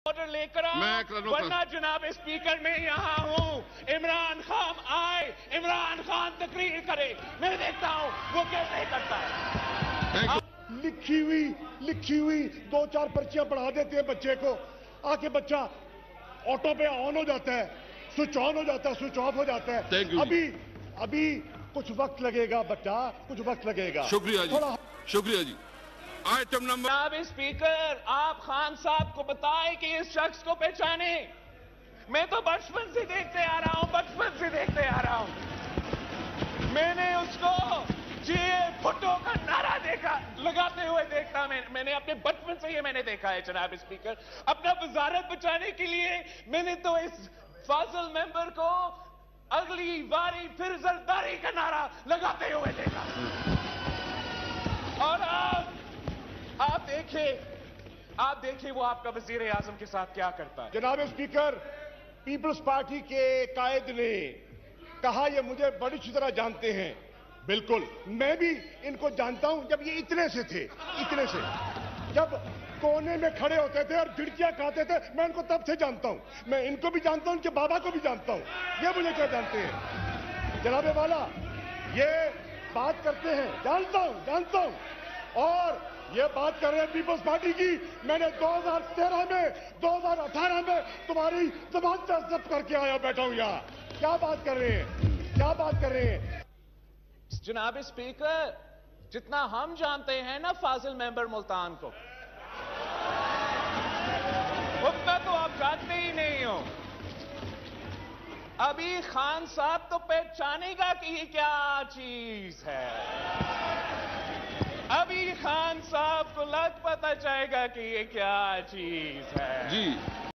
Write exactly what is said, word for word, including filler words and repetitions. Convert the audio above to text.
Order لے کر آؤں ورنہ جناب اسپیکر میں یہاں ہوں. عمران خان آئے, عمران خان تقریر کرے, میں دیکھتا ہوں وہ کیسے کرتا ہے. لکھی ہوئی لکھی ہوئی دو چار پرچیاں پڑھا دیتے ہیں بچے کو, آ کے بچہ آٹو پہ آن ہو جاتا ہے, سوئچ آن ہو جاتا ہے, سوئچ آف ہو جاتا ہے. ابھی ابھی کچھ وقت لگے گا بچہ, کچھ وقت لگے گا. شکریہ جی, شکریہ جی. Item number. جناب اسپیکر, آپ خان صاحب کو بتائیں کہ اس شخص کو پہچانے. میں تو بچپن سے دیکھتے آ رہا ہوں, بچپن سے دیکھتے آ رہا ہوں. میں نے اس کو جی بھٹو کا نعرہ دیکھا لگاتے ہوئے دیکھتا, میں میں نے اپنے بچپن سے یہ میں نے دیکھا ہے جناب اسپیکر. اپنا وزارت بچانے کے لیے میں نے تو اس فاضل ممبر کو اگلی باری پھر زرداری کا نعرہ لگاتے ہوئے دیکھا. اور آپ آپ دیکھیں آپ دیکھیں وہ آپ کا وزیر اعظم کے ساتھ کیا کرتا ہے. جناب اسپیکر, پیپلز پارٹی کے قائد نے کہا یہ مجھے بڑی اچھی طرح جانتے ہیں. بالکل, میں بھی ان کو جانتا ہوں. جب یہ اتنے سے تھے, اتنے سے جب کونے میں کھڑے ہوتے تھے اور جھڑکیاں کھاتے تھے, میں ان کو تب سے جانتا ہوں. میں ان کو بھی جانتا ہوں, ان کے بابا کو بھی جانتا ہوں. یہ مجھے کیا جانتے ہیں جناب والا, یہ بات کرتے ہیں, جانتا ہوں جانتا ہوں. اور یہ بات کر رہے ہیں پیپلز پارٹی کی. میں نے دو ہزار تیرہ میں دو ہزار اٹھارہ میں تمہاری زبان پر ضبط کر کے آیا بیٹھا ہوں یہاں. کیا بات کر رہے ہیں, کیا بات کر رہے ہیں جناب اسپیکر. جتنا ہم جانتے ہیں نا فاضل ممبر ملتان کو, اتنا تو آپ جانتے ہی نہیں ہو. ابھی خان صاحب تو پہچانے گا کہ یہ کیا چیز ہے. ابھی خان صاحب کو لگ پتہ چاہے گا کہ یہ کیا چیز ہے. جی